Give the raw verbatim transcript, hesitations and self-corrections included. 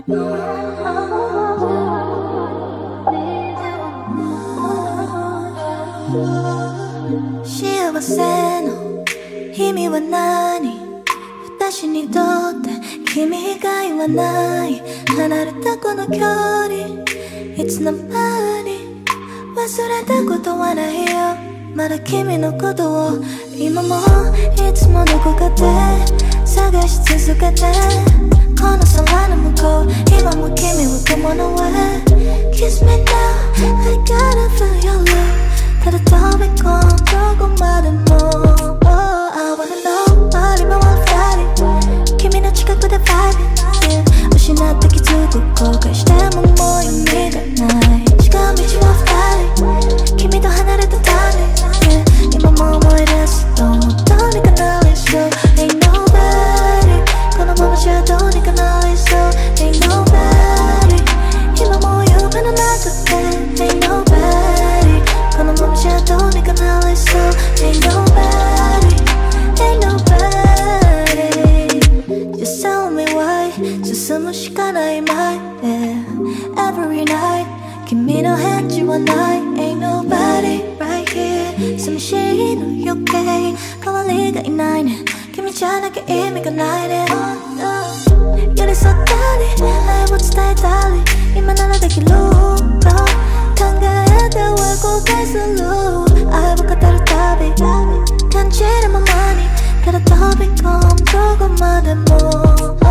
幸せの意味は何？私にとって君以外はない。離れたこの距離いつの間に忘れたことはないよ。まだ君のことを今もいつもどこかで探し続けて、この空の向こう今も君を伴う。 Kiss me now, I gotta feel your love。 ただ飛び込んどこまでも、oh, I wanna know。 回り回るふたり君の近くで vibing、yeah、 失って気づく後悔してももう意味がない。近道はふたり君と離れた旅、yeah、今も思い出すともうどうにかなりそう。 Ain't nobody このままじゃどうにかなりそう。 Ain't nobody 今も夢の中で Ain't nobody このままじゃどうにかなりそう。 Ain't nobody Ain't nobody Just tell me why 進むしかない my yeah Every night 君の返事はない。 Ain't nobody right here 寂しいの余計代わりがいないね。君じゃなきゃ意味がないね。寄り添ったり愛を伝えたり今ならできる。考えては後悔する。愛を語るたび感じるままにただ飛び込むどこまでも